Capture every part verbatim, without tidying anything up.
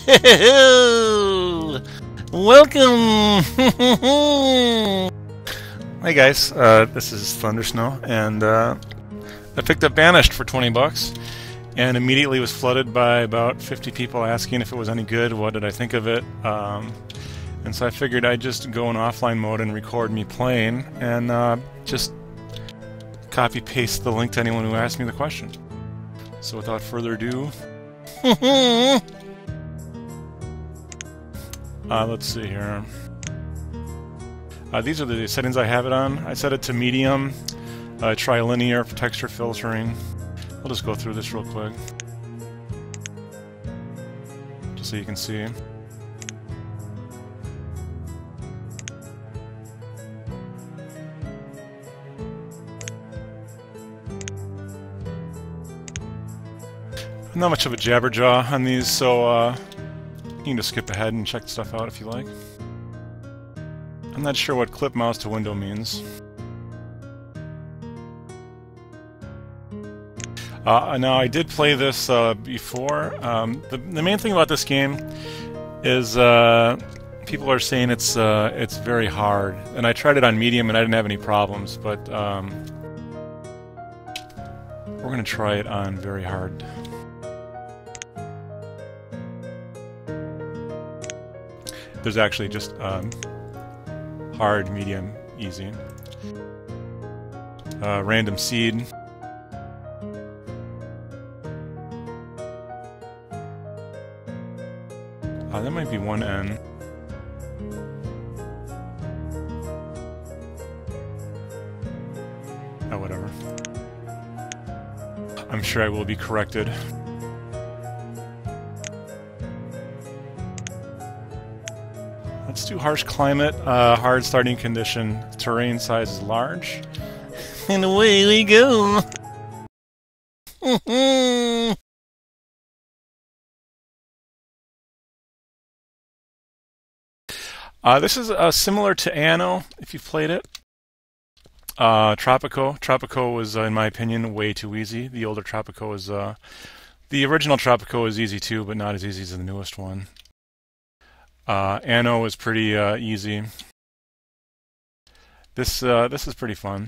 Welcome! Hey guys, uh, this is Thundersnow, and uh, I picked up Banished for twenty bucks, and immediately was flooded by about fifty people asking if it was any good, what did I think of it, um, and so I figured I'd just go in offline mode and record me playing, and uh, just copy-paste the link to anyone who asked me the question. So without further ado, uh, let's see here. Uh, these are the settings I have it on. I set it to medium, uh, trilinear for texture filtering. I'll just go through this real quick, just so you can see. Not much of a jabberjaw on these, so uh, you can just skip ahead and check stuff out if you like. I'm not sure what clip mouse to window means. Uh, now, I did play this uh, before. Um, the, the main thing about this game is uh, people are saying it's uh, it's very hard, and I tried it on medium and I didn't have any problems. But um, we're gonna try it on very hard. There's actually just um, hard, medium, easy. Uh, random seed. Uh, that might be one N. Oh, whatever. I'm sure I will be corrected. Let's do harsh climate, uh, hard starting condition, terrain size is large, and away we go! uh, this is uh, similar to Anno, if you've played it. Uh, Tropico. Tropico was, uh, in my opinion, way too easy. The older Tropico is, uh, the original Tropico is easy too, but not as easy as the newest one. Uh, Anno is pretty uh, easy. This uh, this is pretty fun.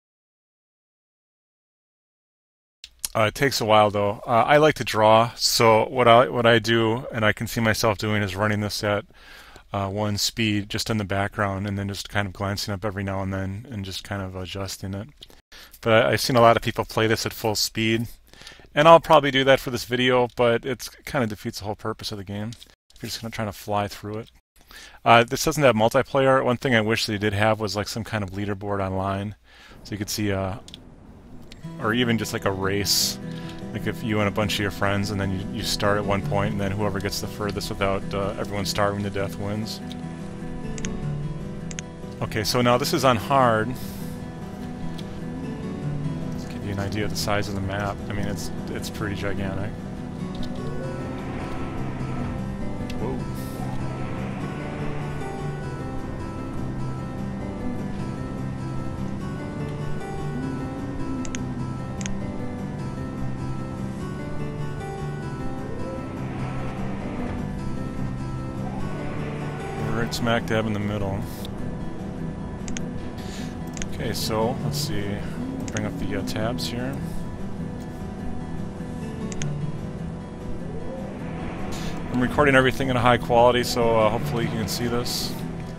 Uh, it takes a while though. Uh, I like to draw, so what I what I do, and I can see myself doing, is running this at uh, one speed, just in the background, and then just kind of glancing up every now and then, and just kind of adjusting it. But I, I've seen a lot of people play this at full speed, and I'll probably do that for this video, but it kind of defeats the whole purpose of the game. You're just going to try to fly through it. Uh, this doesn't have multiplayer. One thing I wish they did have was like some kind of leaderboard online, so you could see, uh, or even just like a race, like if you and a bunch of your friends, and then you, you start at one point, and then whoever gets the furthest without uh, everyone starving to death wins. Okay, so now this is on hard. Let's give you an idea of the size of the map. I mean, it's it's pretty gigantic. Whoa. We're right smack dab in the middle. Okay, so let's see. Bring up the uh, tabs here. I'm recording everything in a high quality, so uh, hopefully you can see this.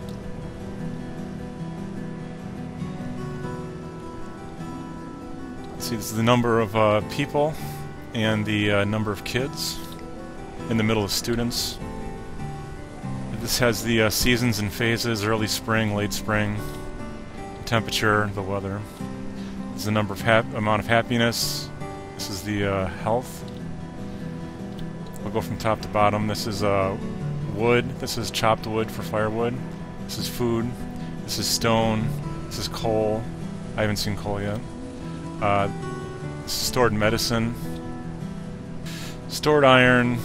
Let's see, this is the number of uh, people and the uh, number of kids. In the middle of students. This has the uh, seasons and phases: early spring, late spring, the temperature, the weather. This is the number of hap amount of happiness. This is the uh, health. We'll go from top to bottom. This is uh, wood. This is chopped wood for firewood. This is food. This is stone. This is coal. I haven't seen coal yet. Uh, this is stored medicine. Stored iron.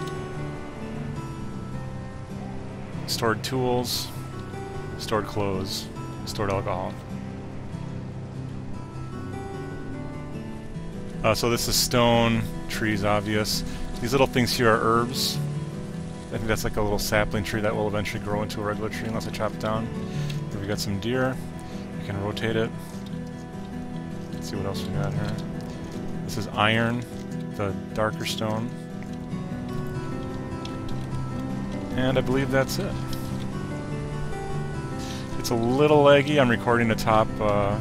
Stored tools. Stored clothes. Stored alcohol. Uh, so this is stone, trees, obvious. These little things here are herbs. I think that's like a little sapling tree that will eventually grow into a regular tree unless I chop it down. Here we got some deer. We can rotate it. Let's see what else we got here. This is iron, the darker stone. And I believe that's it. It's a little laggy. I'm recording the top uh,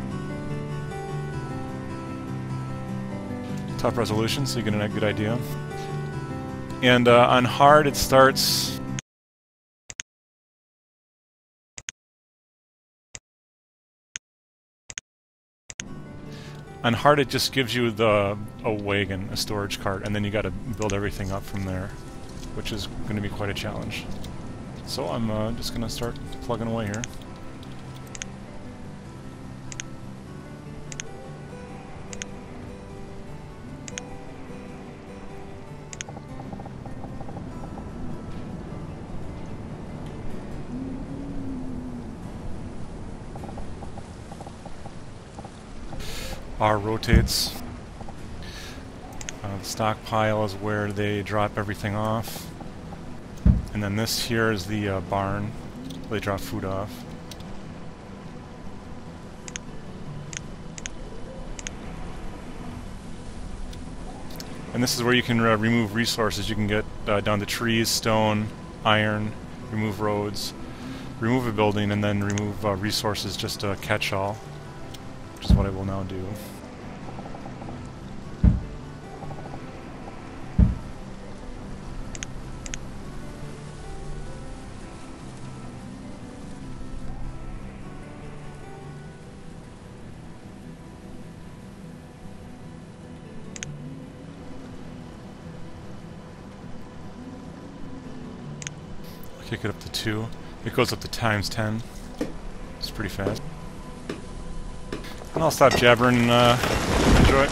top resolution, so you get a good idea. And uh, on hard, it starts. On hard, it just gives you the a wagon, a storage cart, and then you got to build everything up from there, which is going to be quite a challenge. So I'm uh, just going to start plugging away here. R rotates. Uh, the stockpile is where they drop everything off. And then this here is the uh, barn where they drop food off. And this is where you can uh, remove resources. You can get uh, down to trees, stone, iron, remove roads, remove a building, and then remove uh, resources, just a catch-all, which is what I will now do. Kick it up to two. It goes up to times ten. It's pretty fast. And I'll stop jabbering and uh, enjoy.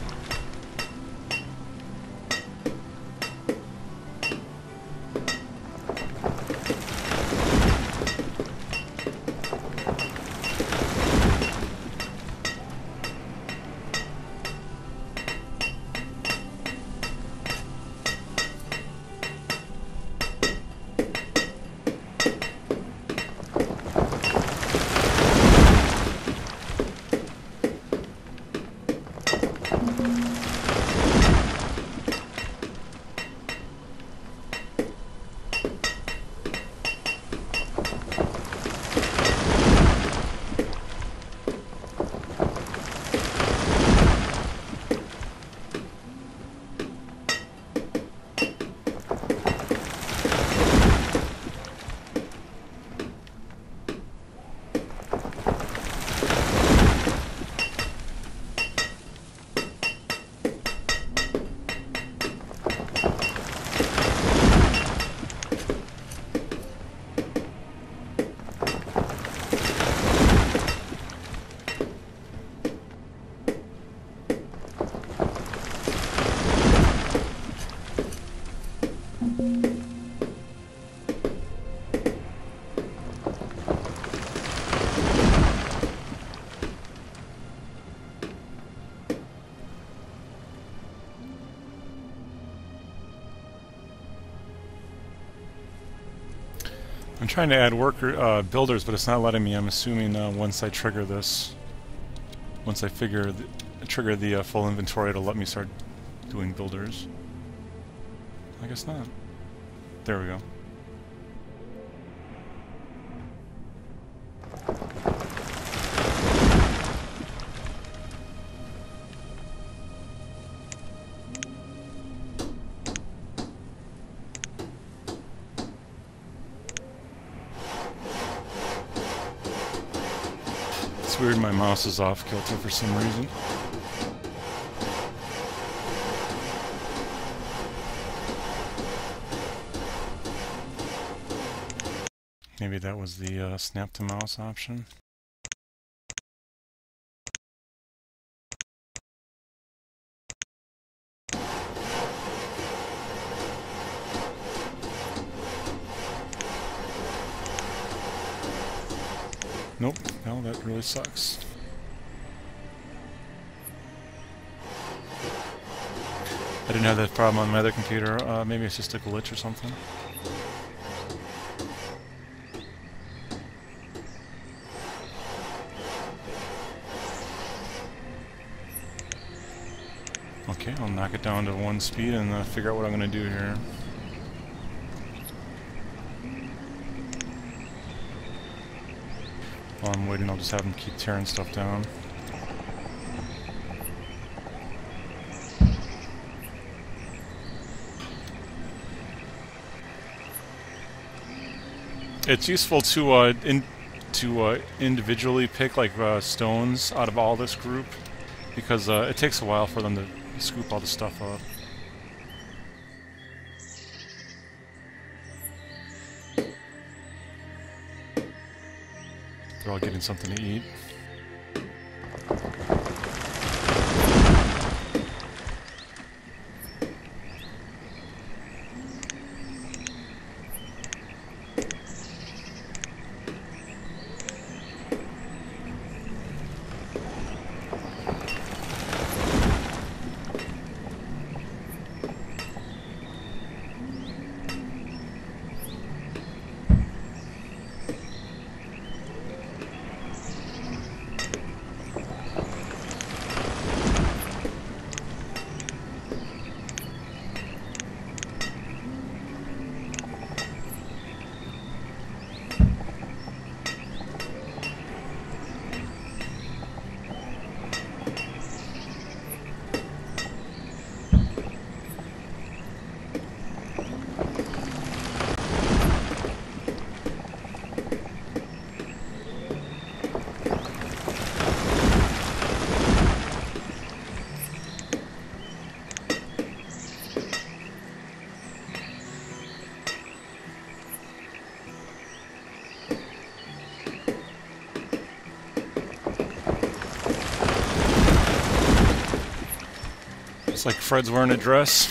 I'm trying to add worker uh, builders, but it's not letting me. I'm assuming uh, once I trigger this, once I figure the, trigger the uh, full inventory, it'll let me start doing builders. I guess not. There we go. It's weird my mouse is off kilter for some reason. Maybe that was the uh, snap to mouse option. Nope, no, that really sucks. I didn't have that problem on my other computer. Uh, maybe it's just a glitch or something. Okay, I'll knock it down to one speed and uh, figure out what I'm going to do here. While I'm waiting, I'll just have them keep tearing stuff down. It's useful to uh, in, to uh, individually pick like uh, stones out of all this group, because uh, it takes a while for them to scoop all the stuff up. They're all getting something to eat. It's like Fred's wearing a dress.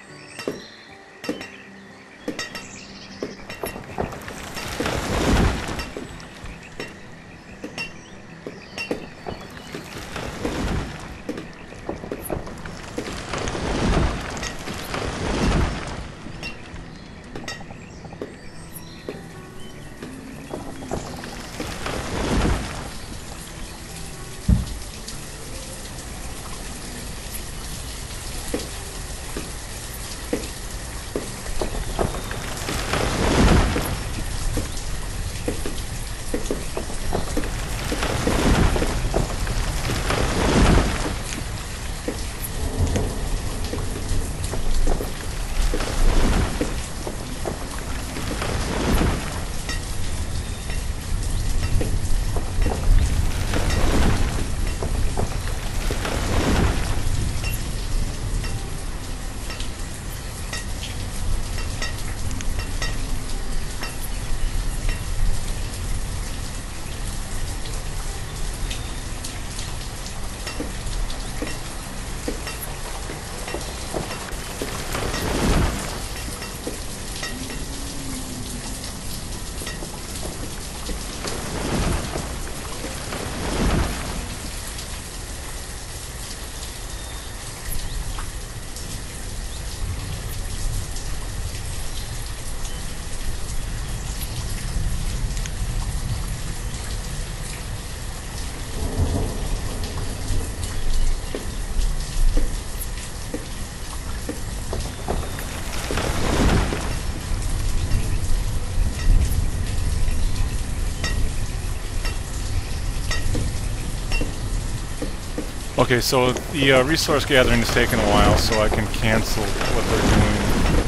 Okay, so the uh, resource gathering is taking a while, so I can cancel what they're doing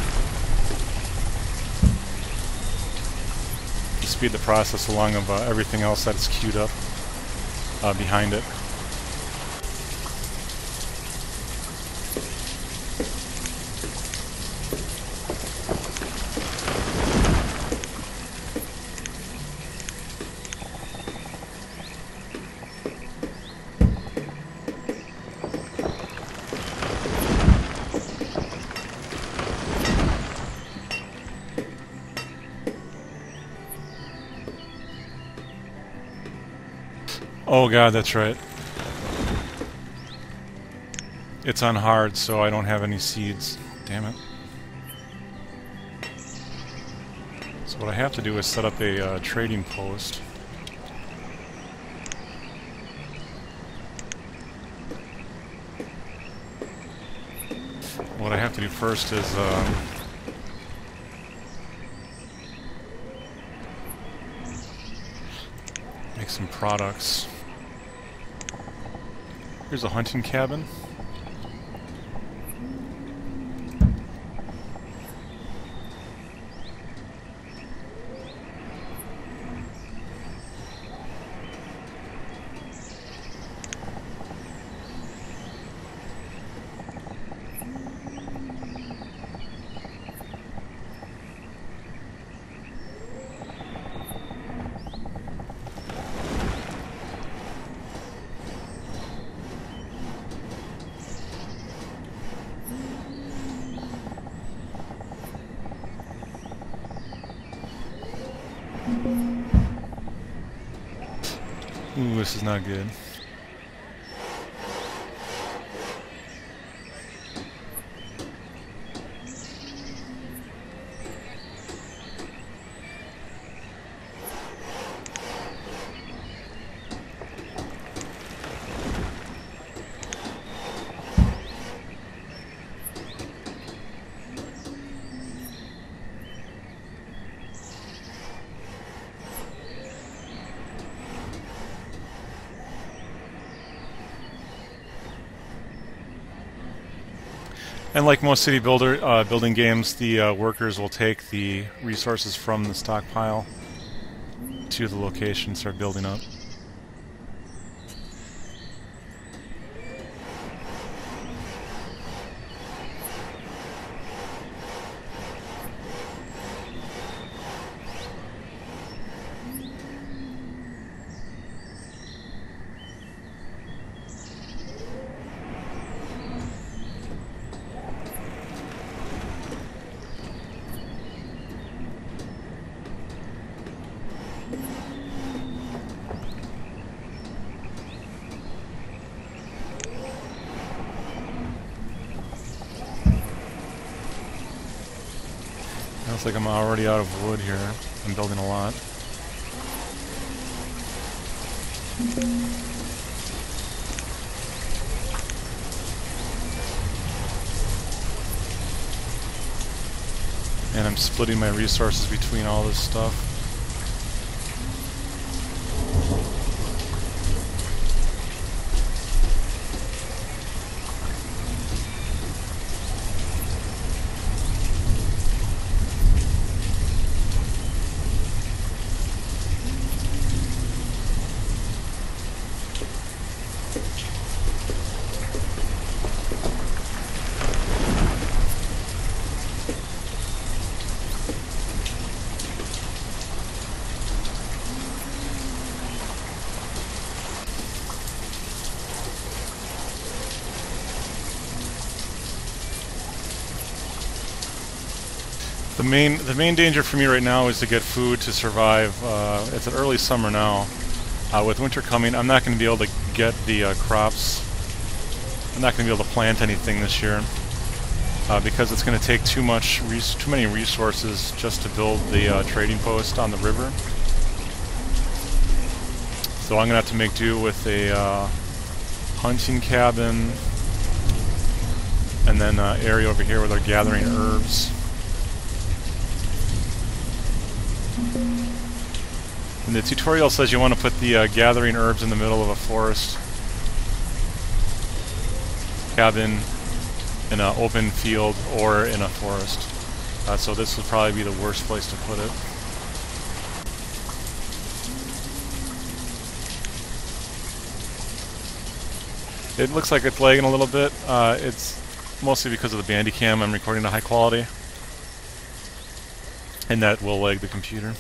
to speed the process along of uh, everything else that's queued up uh, behind it. Oh god, that's right. It's on hard, so I don't have any seeds. Damn it. So what I have to do is set up a uh, trading post. What I have to do first is um, make some products. Here's a hunting cabin. Ooh, this is not good. And like most city builder uh, building games, the uh, workers will take the resources from the stockpile to the location and start building up. Looks like I'm already out of wood here. I'm building a lot. And I'm splitting my resources between all this stuff. The main the main danger for me right now is to get food to survive. Uh, it's an early summer now. Uh, with winter coming, I'm not going to be able to get the uh, crops. I'm not going to be able to plant anything this year uh, because it's going to take too much, res too many resources just to build the uh, trading post on the river. So I'm going to have to make do with a uh, hunting cabin and then an uh, area over here where they're gathering herbs. And the tutorial says you want to put the uh, gathering herbs in the middle of a forest cabin in an open field or in a forest. Uh, so this would probably be the worst place to put it. It looks like it's lagging a little bit. Uh, it's mostly because of the Bandicam. I'm recording at high quality, and that will lag the computer.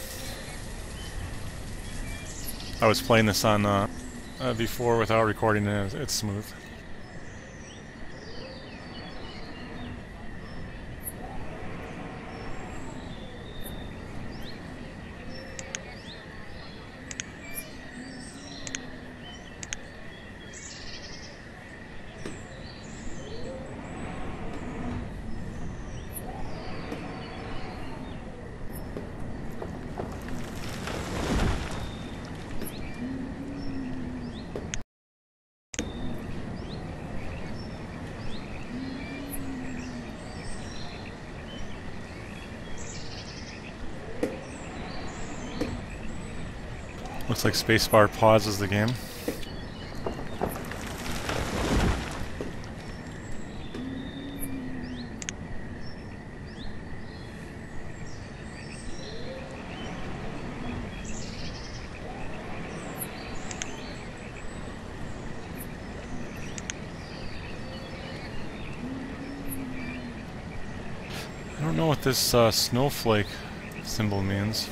I was playing this on uh, uh, before without recording it. It's smooth. Looks like spacebar pauses the game. I don't know what this uh, snowflake symbol means.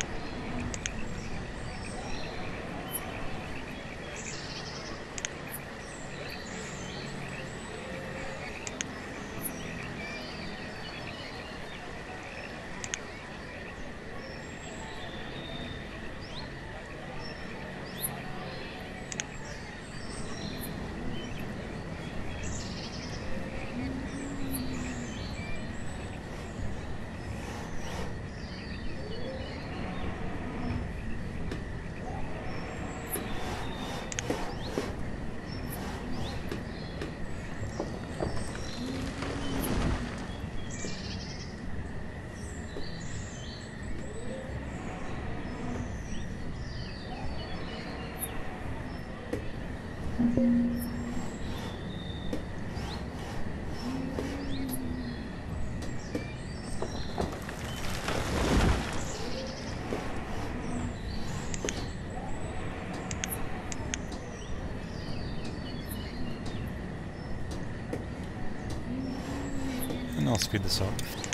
And I'll speed this up.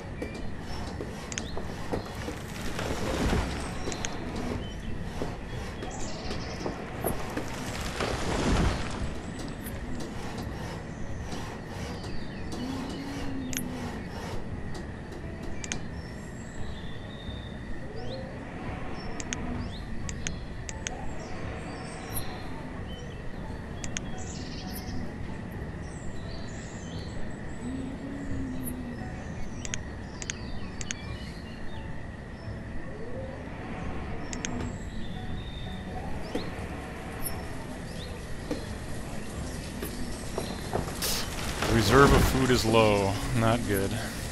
Reserve of food is low. Not good.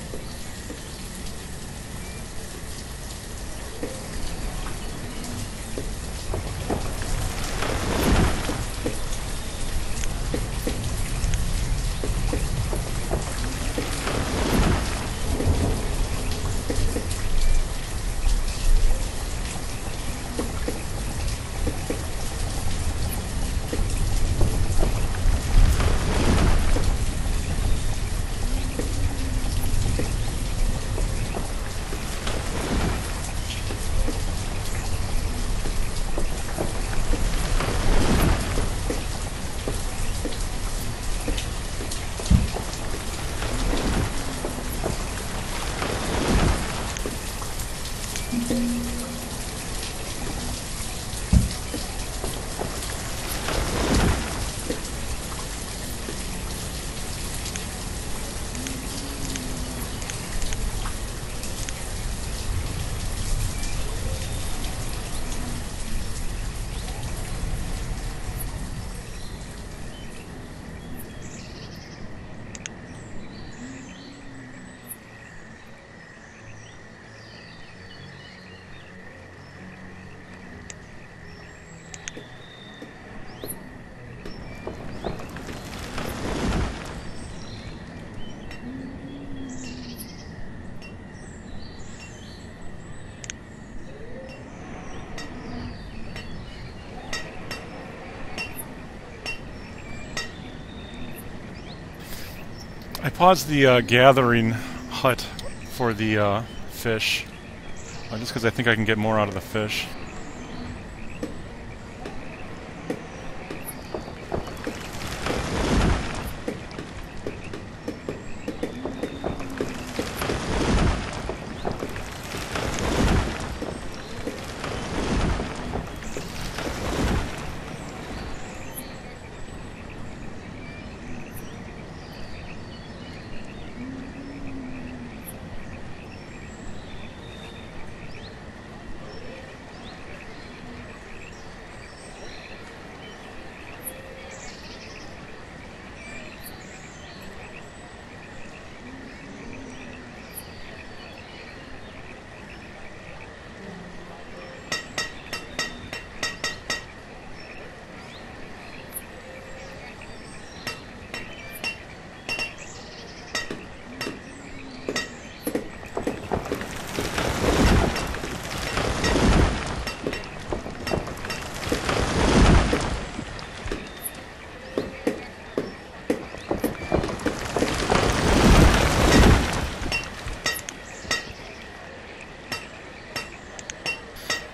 I paused the uh, gathering hut for the uh, fish, uh, just because I think I can get more out of the fish.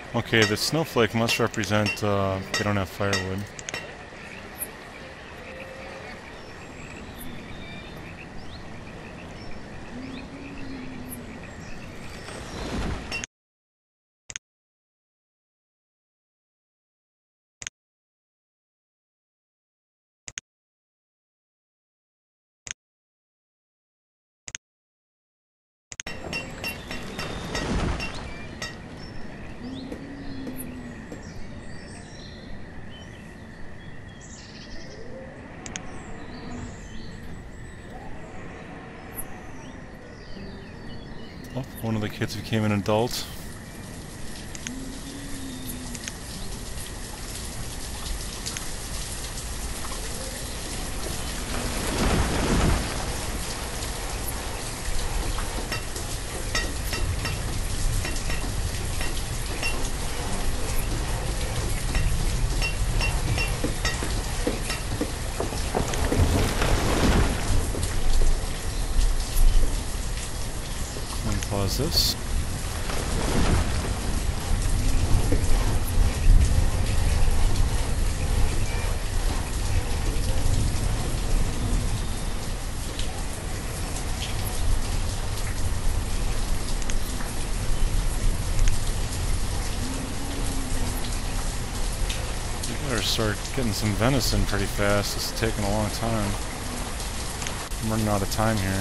Okay, the snowflake must represent uh, they don't have firewood. Oh, one of the kids became an adult. Let me pause this. Better start getting some venison pretty fast. This is taking a long time. I'm running out of time here.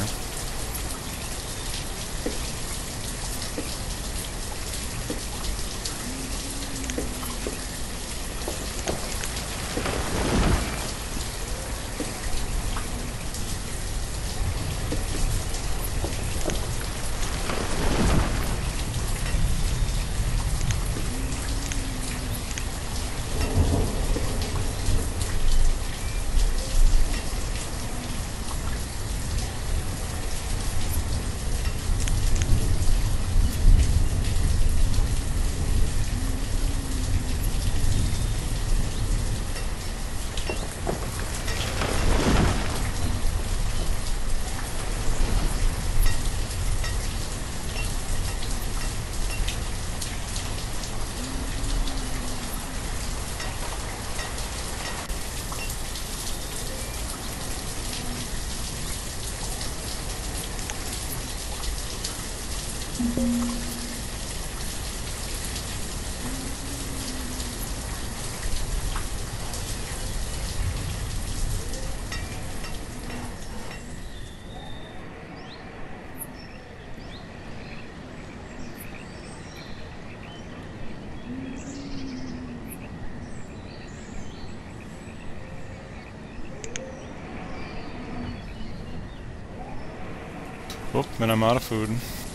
Whoop, and I'm out of food.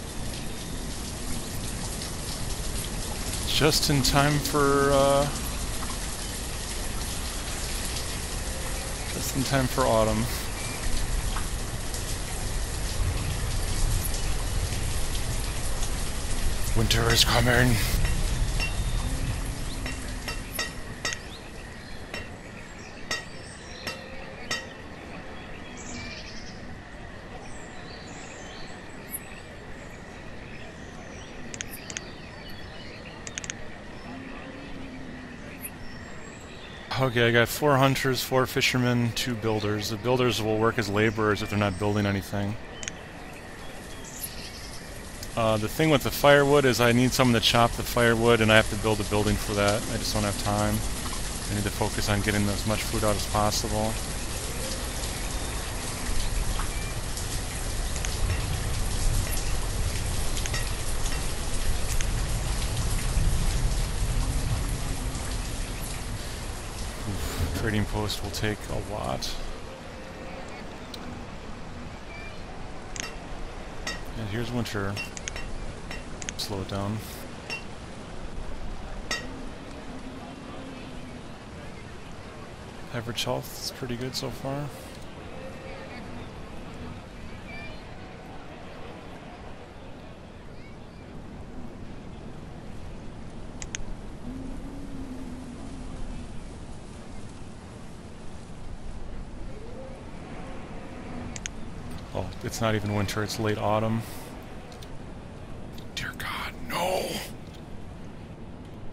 Just in time for, uh... just in time for autumn. Winter is coming! Okay, I got four hunters, four fishermen, two builders. The builders will work as laborers if they're not building anything. Uh, the thing with the firewood is I need someone to chop the firewood, and I have to build a building for that. I just don't have time. I need to focus on getting as much food out as possible. Trading post will take a lot. And here's winter. Slow it down. Average health is pretty good so far. Oh, it's not even winter, it's late autumn. Dear God, no!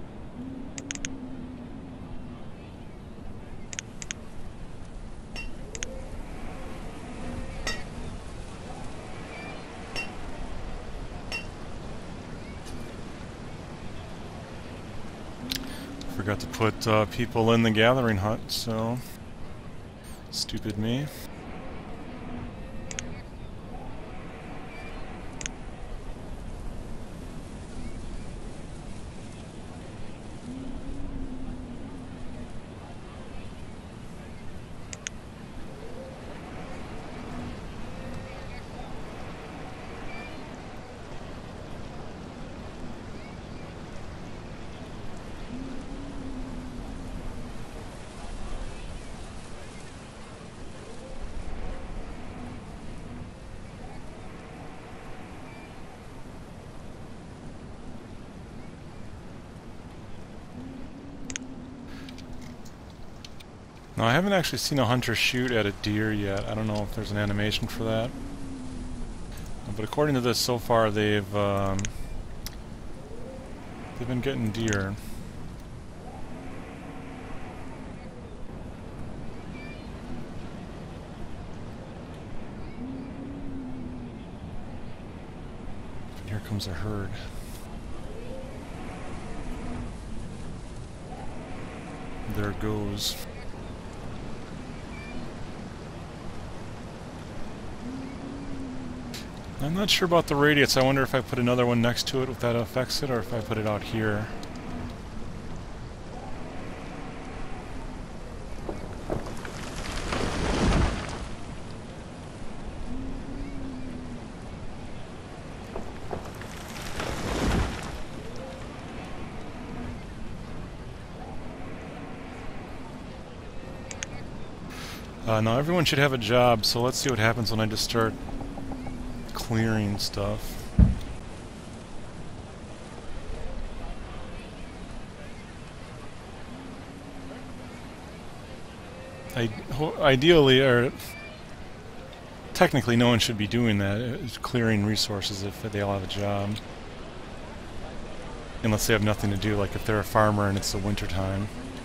Forgot to put uh, people in the gathering hut, so stupid me. Now, I haven't actually seen a hunter shoot at a deer yet. I don't know if there's an animation for that. But according to this, so far they've um, they've been getting deer. And here comes a herd. There it goes. I'm not sure about the radius. I wonder if I put another one next to it if that affects it, or if I put it out here. Uh, now everyone should have a job, so let's see what happens when I just start clearing stuff. I, ideally, or technically no one should be doing that, is clearing resources if they all have a job. Unless they have nothing to do, like if they're a farmer and it's the winter time.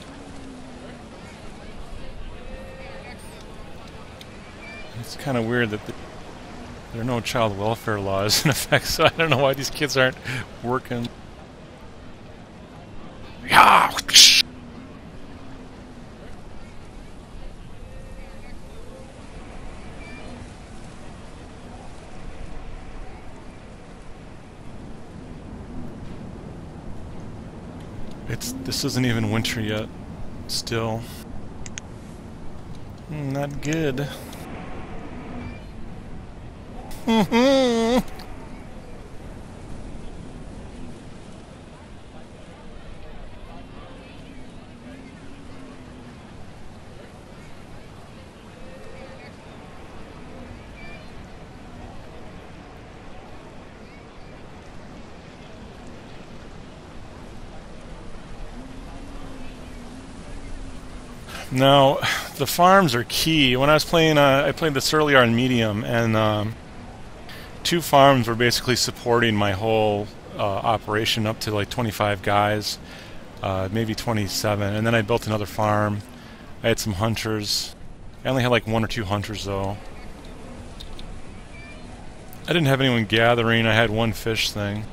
It's kind of weird that the there are no child welfare laws in effect, so I don't know why these kids aren't working. Yeah. It's this isn't even winter yet. Still, not good. Mm-hmm. Now, the farms are key. When I was playing, uh, I played this earlier on medium, and um, two farms were basically supporting my whole uh, operation up to like twenty-five guys, uh, maybe twenty-seven, and then I built another farm. I had some hunters. I only had like one or two hunters though. I didn't have anyone gathering. I had one fish thing.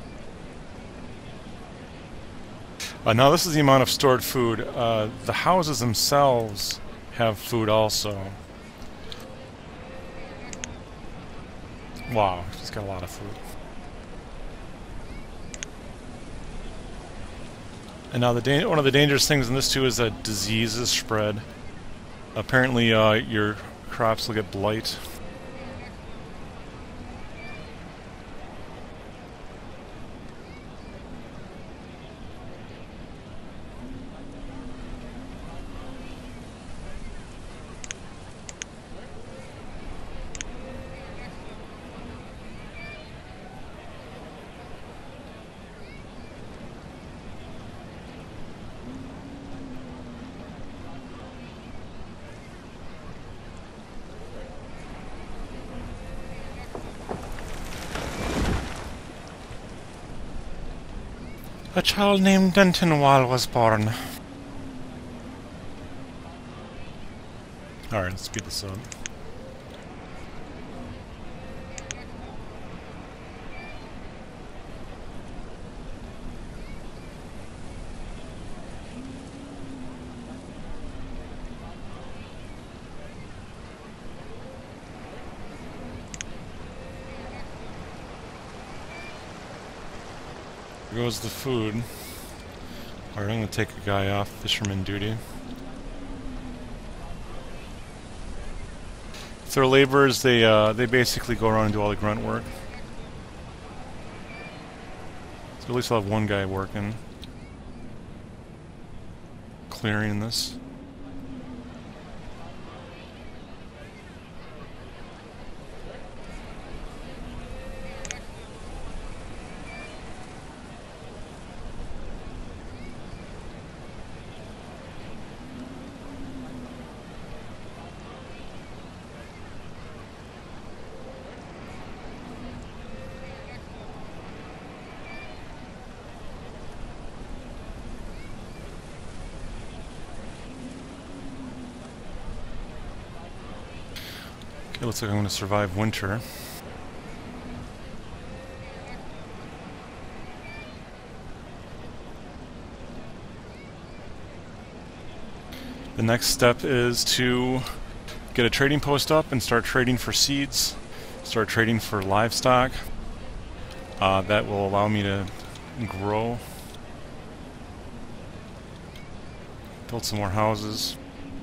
Uh, now this is the amount of stored food. Uh, the houses themselves have food also. Wow, she's got a lot of food. And now the da one of the dangerous things in this too is that diseases spread. Apparently uh, your crops will get blight. A child named Dentonwall was born. Alright, let's speed this up. There goes the food. Alright, I'm going to take a guy off fisherman duty. If they're laborers, they, uh, they basically go around and do all the grunt work. So at least I'll have one guy working. Clearing this. It looks like I'm going to survive winter. The next step is to get a trading post up and start trading for seeds, start trading for livestock. Uh, that will allow me to grow, build some more houses.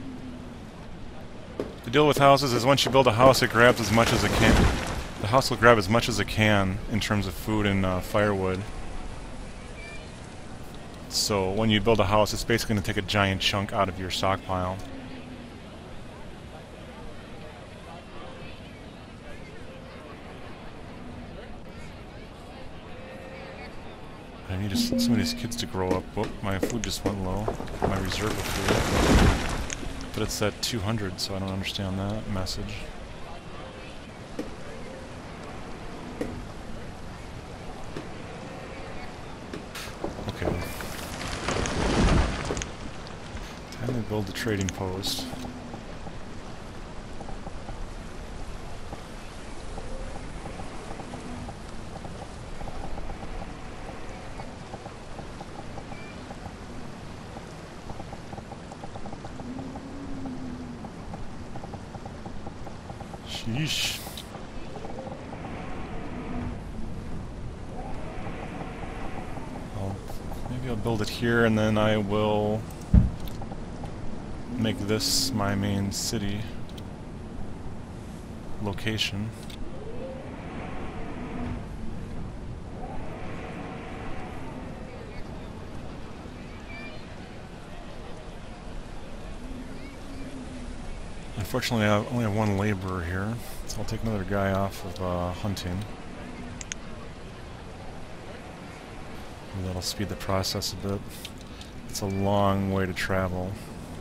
The deal with houses is once you build a house, it grabs as much as it can. The house will grab as much as it can in terms of food and uh, firewood. So when you build a house, it's basically going to take a giant chunk out of your stockpile. I need just some of these kids to grow up. Whoop, my food just went low. My reserve of food. But it's at two hundred, so I don't understand that message. Okay. Time to build the trading post. Sheesh. I'll, maybe I'll build it here and then I will make this my main city location. Unfortunately, I only have one laborer here, so I'll take another guy off of uh, hunting. And that'll speed the process a bit. It's a long way to travel.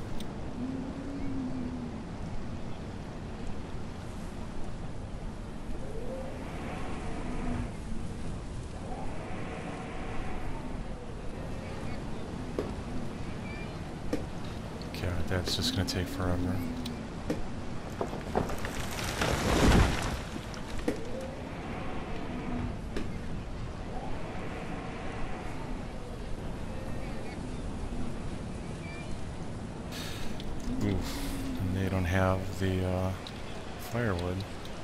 God, that's just going to take forever. Oof, and they don't have the uh, firewood.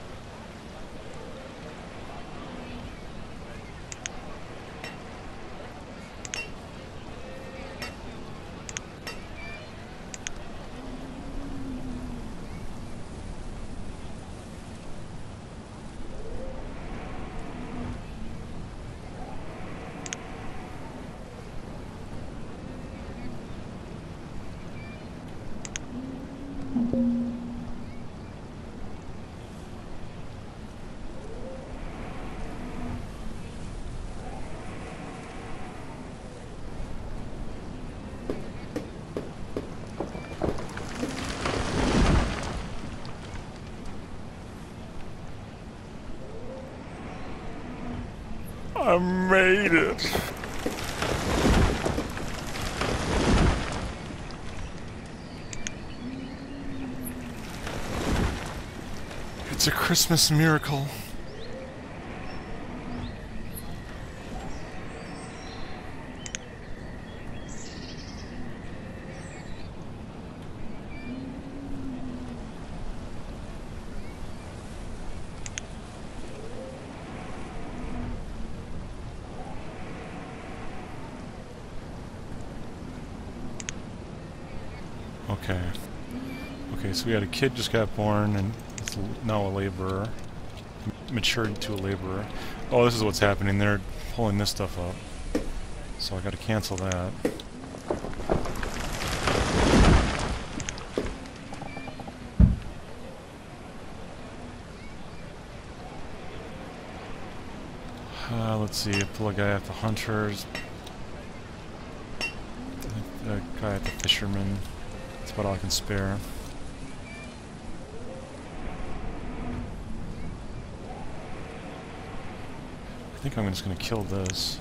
I made it! It's a Christmas miracle. Okay. Okay, so we had a kid just got born and it's now a laborer. Matured to a laborer. Oh, this is what's happening. They're pulling this stuff up. So I gotta cancel that. Uh, let's see, pull a guy at the hunters. A guy at the fisherman. That's about all I can spare. I think I'm just going to kill this.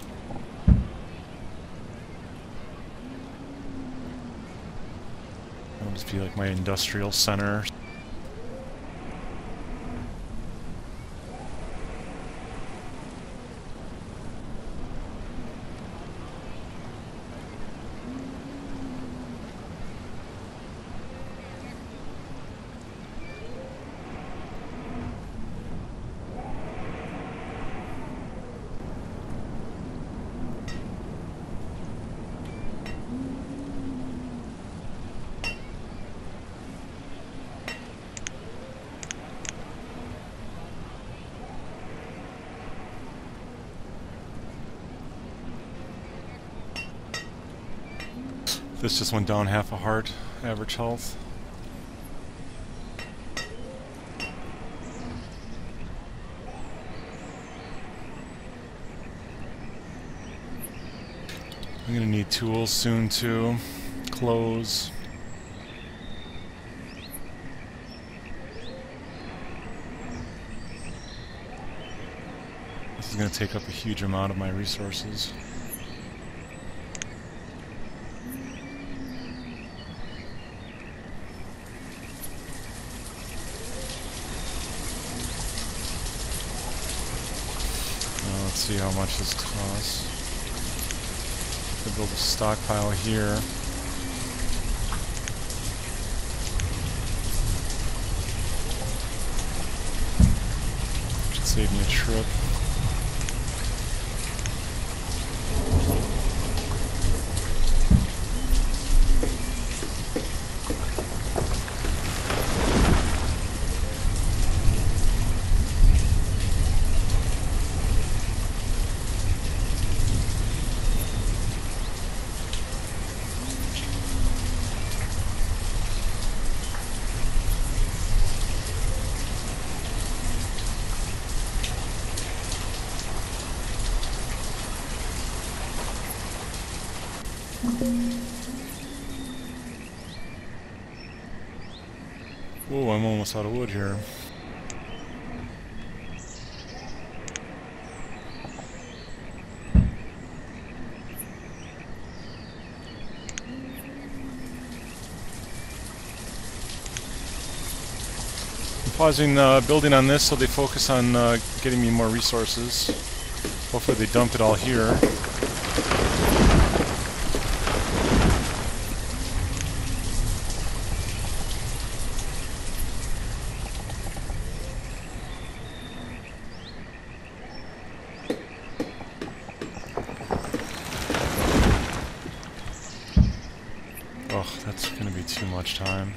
That'll just be like my industrial center. This just went down half a heart, average health. I'm gonna need tools soon too. Clothes. This is gonna take up a huge amount of my resources. Let's see how much this costs. Could build a stockpile here. Should save me a trip. Whoa, I'm almost out of wood here. I'm pausing uh, building on this so they focus on uh, getting me more resources. Hopefully they dump it all here. Oh, that's going to be too much time.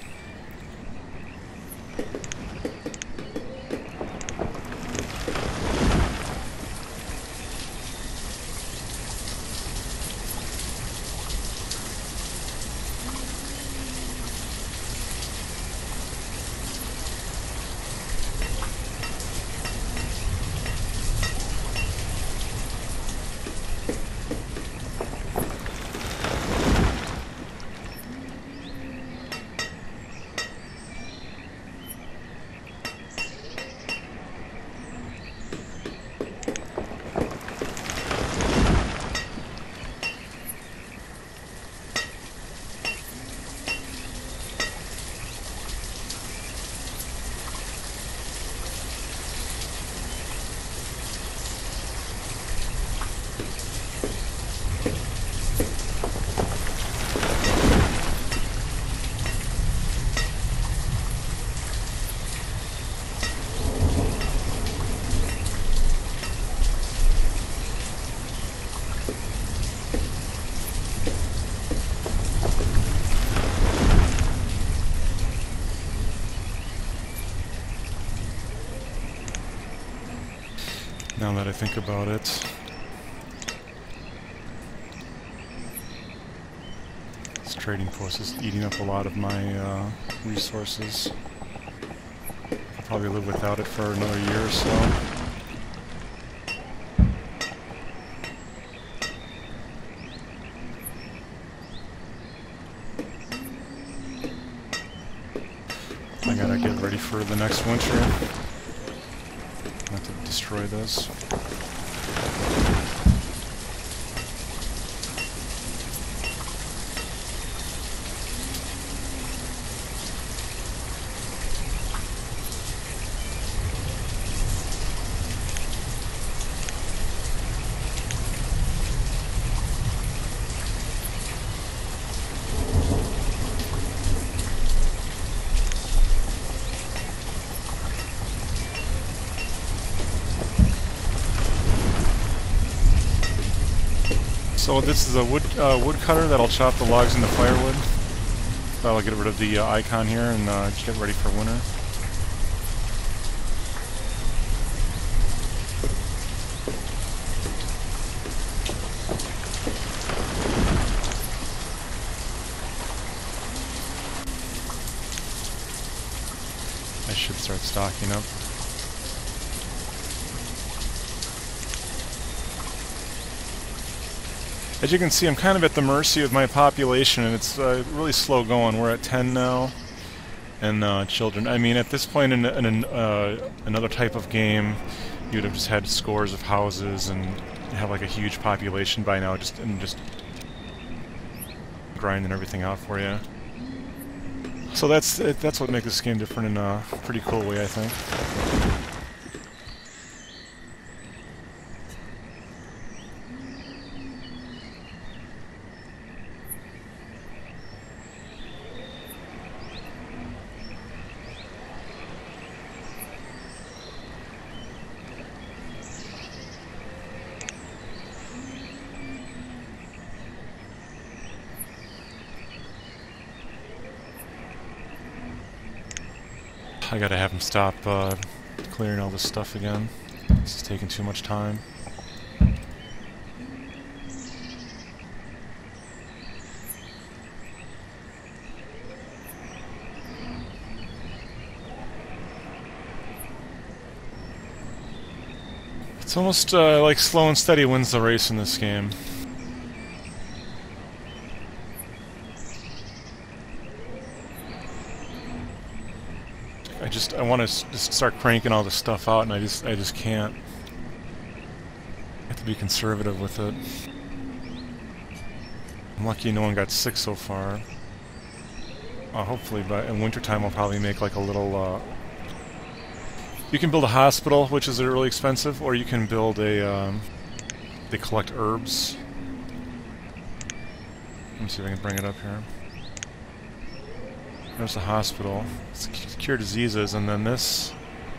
think about it. This trading post is eating up a lot of my uh, resources. I'll probably live without it for another year or so. I gotta get ready for the next winter. I have to destroy this. So this is a wood uh, wood cutter that'll chop the logs into firewood. That'll get rid of the uh, icon here and uh, get ready for winter. I should start stocking up. As you can see, I'm kind of at the mercy of my population, and it's uh, really slow going. We're at ten now, and uh, children. I mean, at this point in, in an, uh, another type of game, you'd have just had scores of houses and have like a huge population by now, just and just grinding everything out for you. So that's that's what makes this game different in a pretty cool way, I think. I gotta have him stop uh, clearing all this stuff again. This is taking too much time. It's almost uh, like slow and steady wins the race in this game. I just I want to just start cranking all this stuff out, and I just I just can't. I have to be conservative with it. I'm lucky no one got sick so far. Uh, hopefully, but in wintertime I'll probably make like a little. Uh, you can build a hospital, which is really expensive, or you can build a. Um, they collect herbs. Let me see if I can bring it up here. There's the hospital. It's to cure diseases, and then this.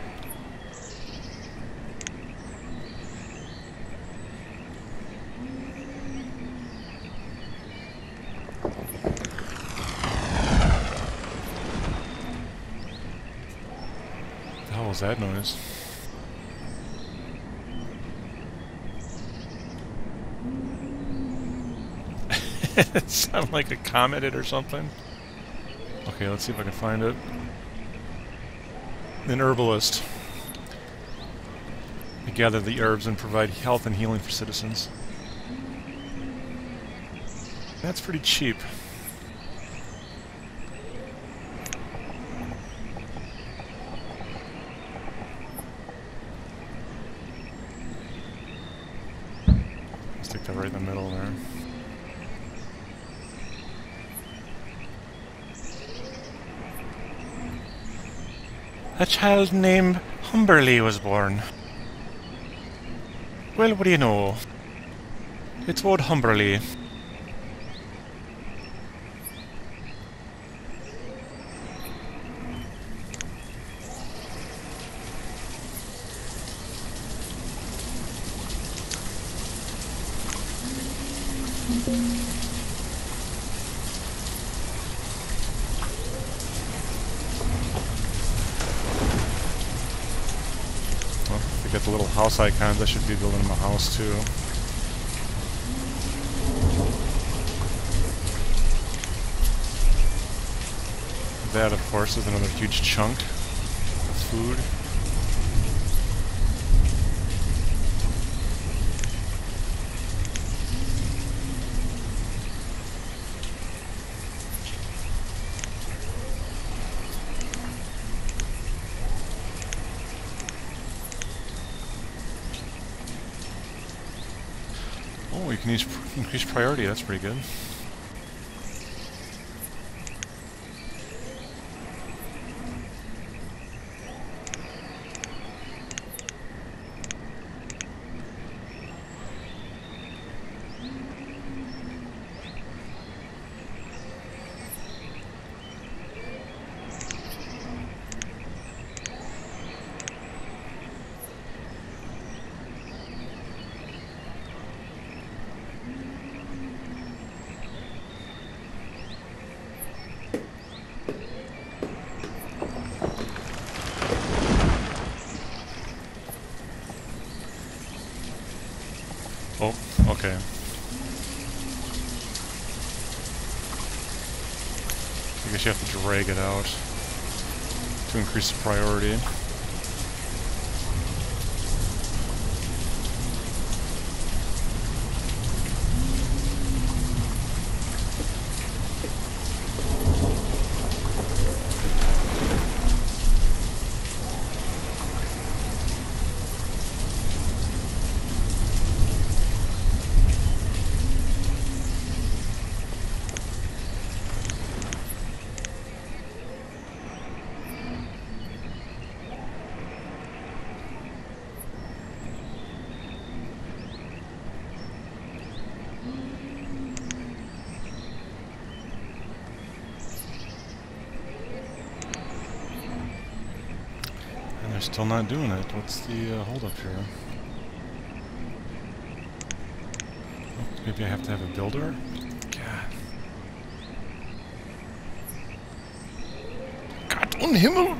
What the hell was that noise? It sounded like a comet hit or something. Okay, let's see if I can find it. An herbalist. They gather the herbs and provide health and healing for citizens. That's pretty cheap. Stick that right in the middle there. A child named Humberly was born. Well, what do you know? It's old Humberly. the little house icons, I should be building them a house too. That, of course, is another huge chunk of food. Oh, you can use increase priority, that's pretty good. Oh, okay. I guess you have to drag it out to increase the priority. They're still not doing it. What's the uh, holdup here? Oh, maybe I have to have a builder? God. Gott und Himmel!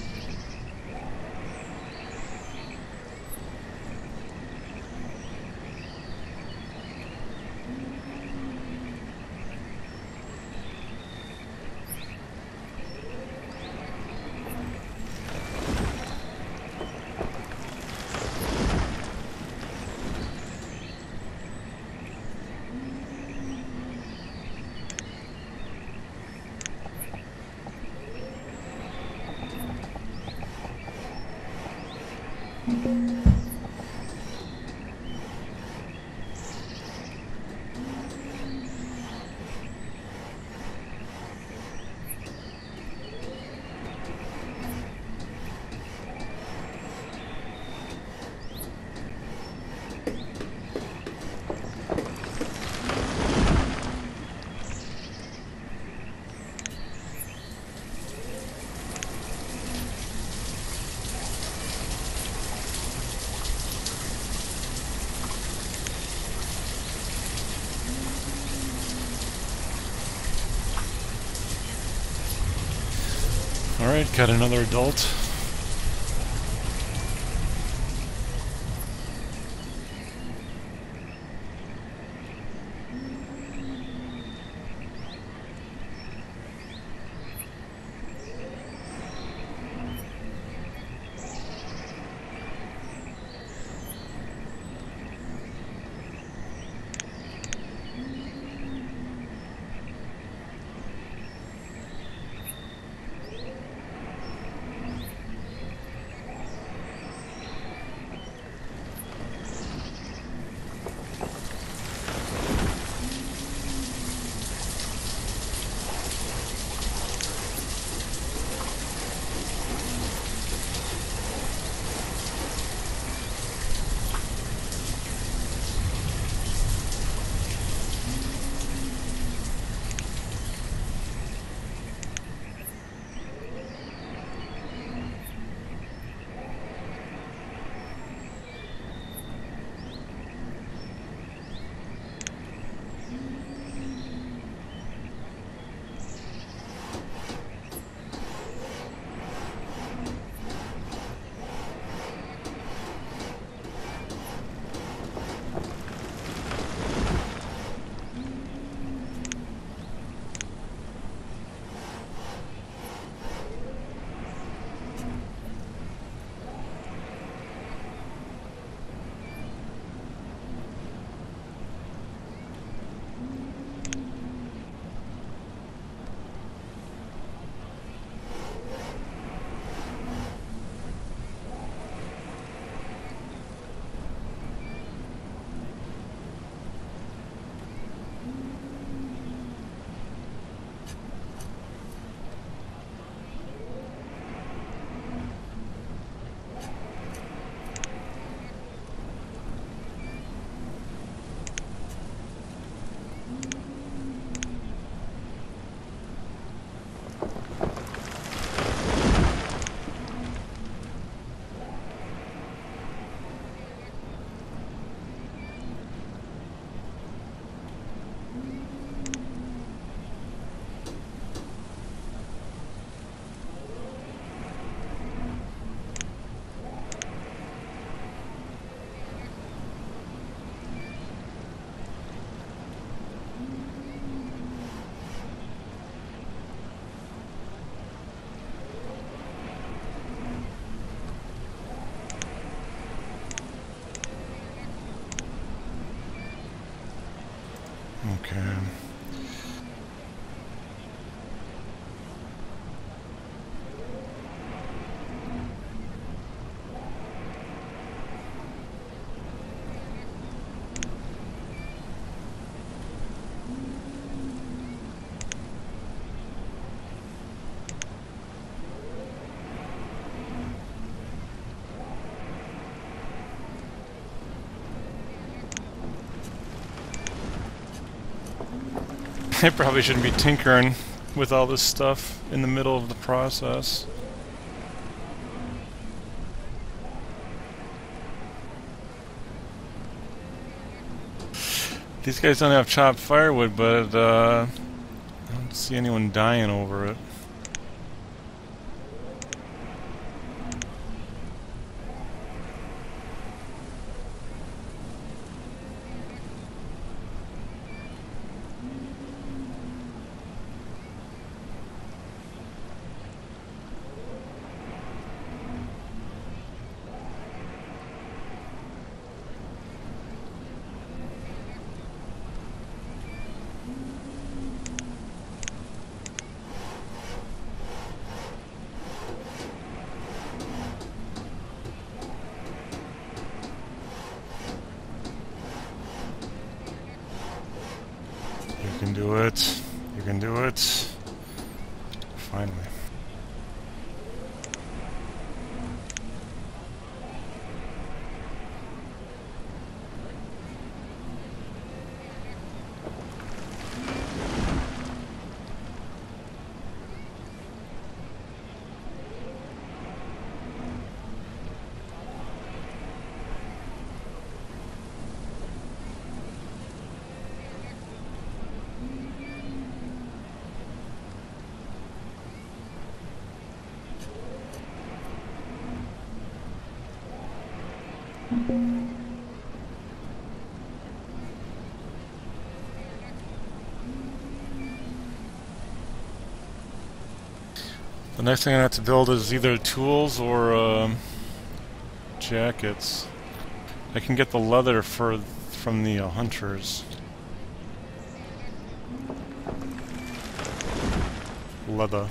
Alright, got another adult. Okay. I probably shouldn't be tinkering with all this stuff in the middle of the process. These guys don't have chopped firewood, but uh, I don't see anyone dying over it. You can do it. You can do it. Finally. The next thing I have to build is either tools or uh, jackets. I can get the leather for from the uh, hunters. Leather.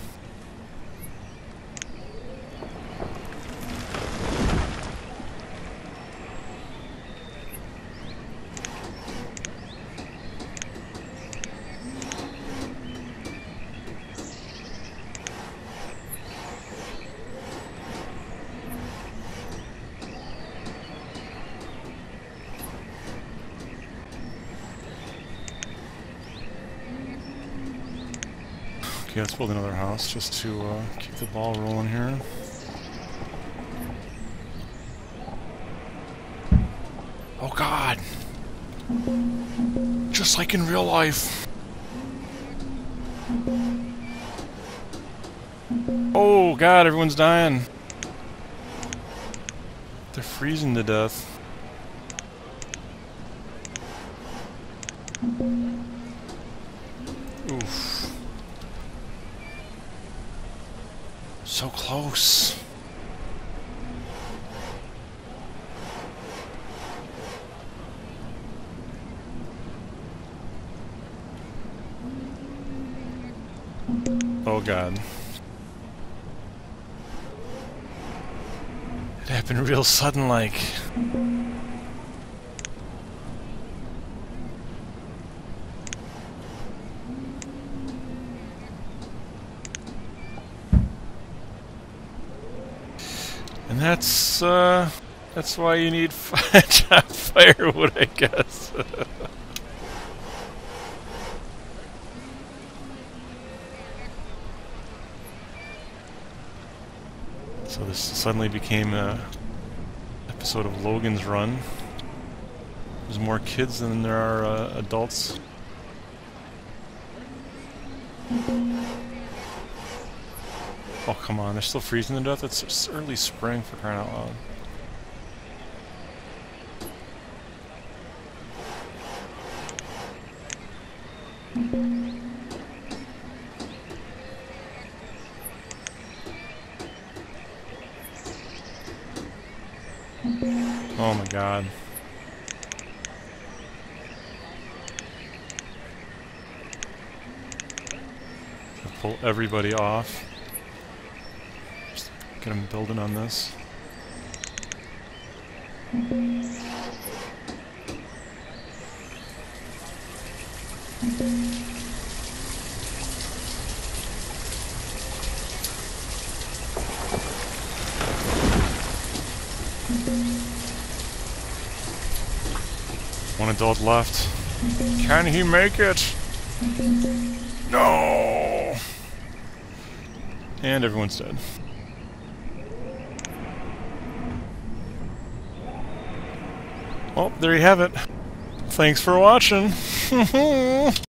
Okay, let's build another house just to uh, keep the ball rolling here. Oh God! Just like in real life. Oh God, everyone's dying. They're freezing to death. Oof. So close. Oh God. It happened real sudden like. And that's, uh, that's why you need firewood, I guess. So this suddenly became a episode of Logan's Run. There's more kids than there are uh, adults. Oh, come on, they're still freezing to death? It's early spring, for crying out loud. Oh my God. pull everybody off. Just get them building on this. One adult left. Can he make it? No! And everyone's dead. Well, there you have it. Thanks for watching.